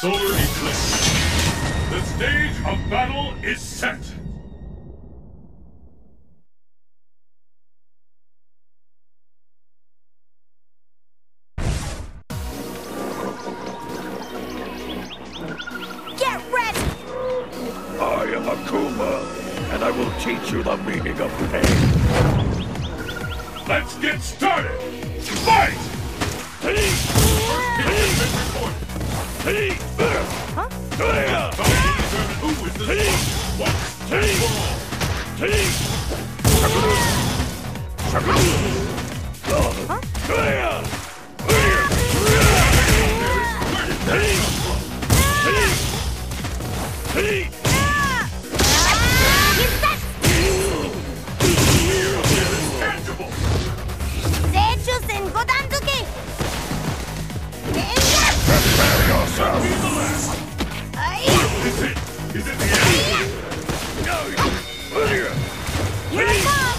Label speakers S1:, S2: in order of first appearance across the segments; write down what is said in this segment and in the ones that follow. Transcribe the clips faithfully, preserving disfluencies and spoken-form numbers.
S1: Solar eclipse. The stage of battle is set.
S2: Get ready!
S3: I am Akuma, and I will teach you the meaning of pain.
S1: Let's get started! Fight!
S3: Huh?
S1: Who is this once and for
S3: Prepare yourself!
S1: Is it? Is it the end?
S2: Here I come!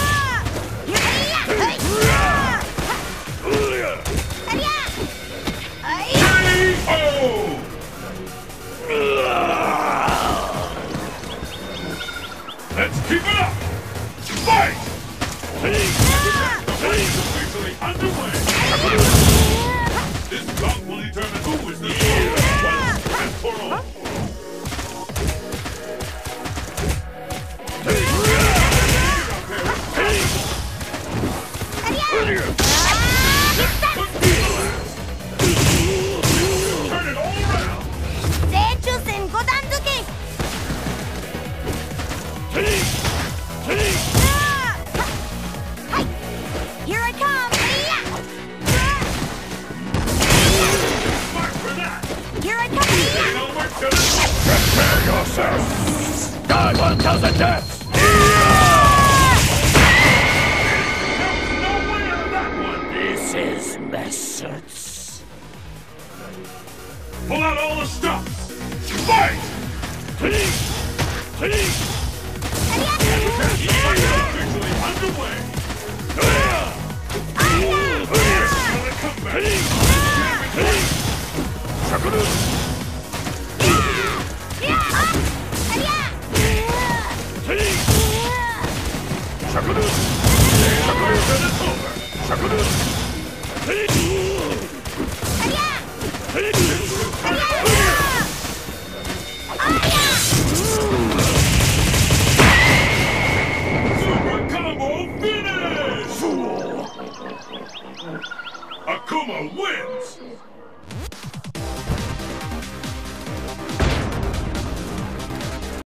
S1: Let's keep it up! Fight! The fight is officially underway! This bout will determine who is the leader once and for all! Turn it all around!
S2: Here I come!
S1: Mark for that!
S2: Here I come!
S1: Ain't over till it's
S3: Prepare yourself! Die one thousand deaths!
S1: no way out of that one!
S3: This is methods.
S1: Pull out all the stops! Fight! The fight is officially underway! Gonna come back!